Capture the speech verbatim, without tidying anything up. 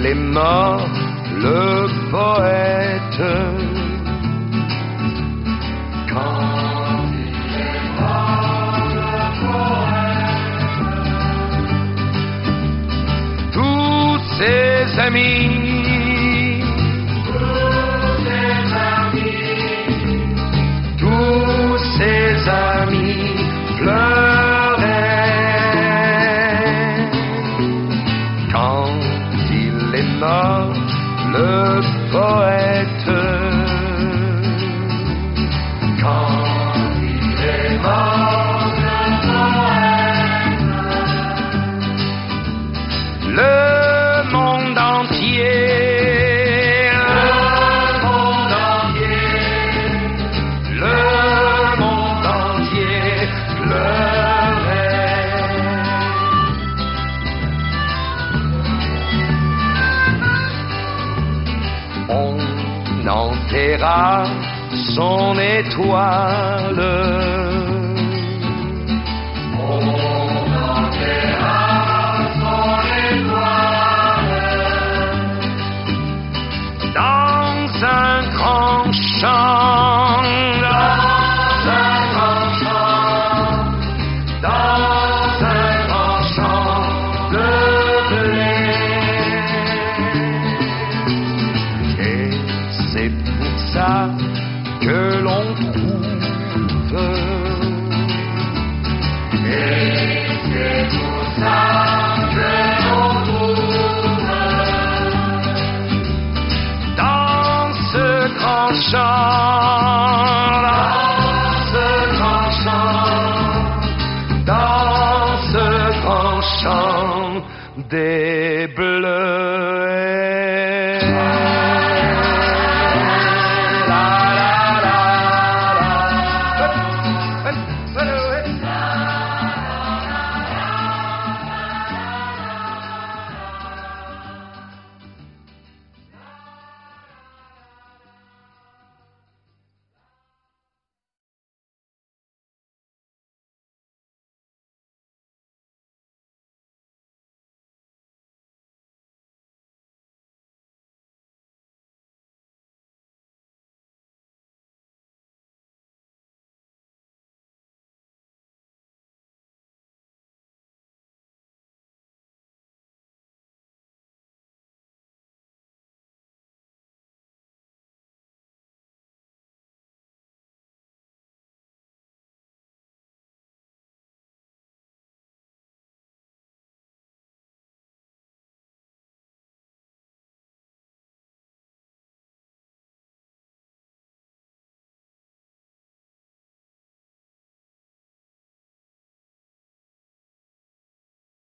est mort, le poète. Quand il est mort, le poète. Tous ses amis, tous ses amis, tous ses amis pleuraient. Quand il est mort, le poète. Quand il est mort, le poète. Le monde entier, le monde entier, le monde entier pleurait. On enterra son étoile. On enterra son étoile dans un grand champ, dans un grand champ, dans un grand champ de blé. Et c'est pour ça que l'on trouve, et c'est pour ça que l'on trouve dans ce grand champ, dans ce grand champ, dans ce grand champ des bleuets.